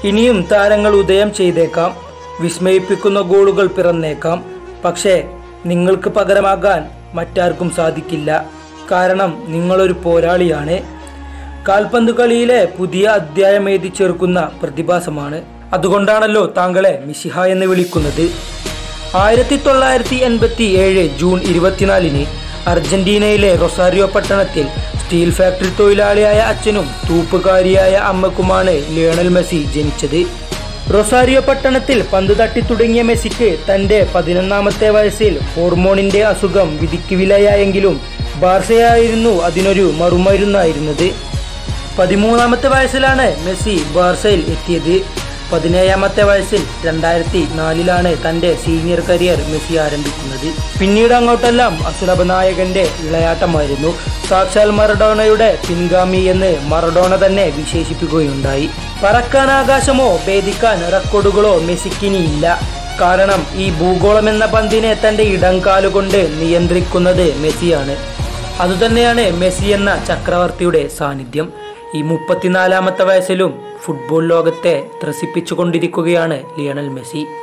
ഇനിയും താരങ്ങൾ ഉദയം ചെയ്തേക്കാം, വിസ്മയിപ്പിക്കുന്ന ഗോളുകൾ പിറന്നേക്കാം. പക്ഷേ നിങ്ങൾക്ക് പകരമാകാൻ മറ്റാർക്കും സാധിക്കില്ല. കാരണം നിങ്ങളൊരു പോരാളിയാണ്. കാൽപന്ത് കളിയിലെ പുതിയ അധ്യായം എഴുതി ചേർക്കുന്ന പ്രതിഭാസമാണ്. അതുകൊണ്ടാണല്ലോ താങ്കളെ മിശിഹ എന്ന് വിളിക്കുന്നത്. 1987 ജൂൺ 24 അർജന്റീനയിലെ റൊസാരിയോ പട്ടണത്തിൽ സ്റ്റീൽ ഫാക്ടറി തൊഴിലാളിയായ അച്ഛനും തൂപ്പുകാരിയായ അമ്മക്കുമാണ് ലിയണൽ മെസ്സി ജനിച്ചത്. റൊസാരിയോ പട്ടണത്തിൽ പന്ത് തട്ടി തുടങ്ങിയ മെസ്സിക്ക് തന്റെ 11ാമത്തെ വയസ്സിൽ ഹോർമോണിന്റെ അസുഖം വിധിക്ക് വിലയായെങ്കിലും ബാർസയായിരുന്നു അതിനൊരു മറുമരുന്നായിരുന്നത്. 13ാമത്തെ വയസ്സിലാണ് മെസ്സി ബാർസയിൽ എത്തിയത്. 17ാമത്തെ വയസ്സിൽ 2004 തന്റെ സീനിയർ കരിയർ മെസ്സി ആരംഭിക്കുന്നത്. പിന്നീട് അങ്ങോട്ടെല്ലാം അസുലഭ നായകന്റെ വിളയാട്ടമായിരുന്നു. സാക്ഷാൽ മറഡോണയുടെ പിൻഗാമി എന്ന് മറഡോണ തന്നെ വിശേഷിപ്പിക്കുകയുണ്ടായി. പറക്കാൻ ആകാശമോ ഭേദിക്കാൻ റെക്കോർഡുകളോ മെസ്സിക്കിനിയില്ല. കാരണം ഈ ഭൂഗോളം എന്ന പന്തിനെ തന്റെ ഇടംകാലുകൊണ്ട് നിയന്ത്രിക്കുന്നത് മെസ്സിയാണ്. അതുതന്നെയാണ് മെസ്സി എന്ന ചക്രവർത്തിയുടെ സാന്നിധ്യം. ഈ 34ാമത്തെ വയസ്സിലും ഫുട്ബോൾ ലോകത്തെ ത്രസിപ്പിച്ചുകൊണ്ടിരിക്കുകയാണ് ലിയണൽ മെസ്സി.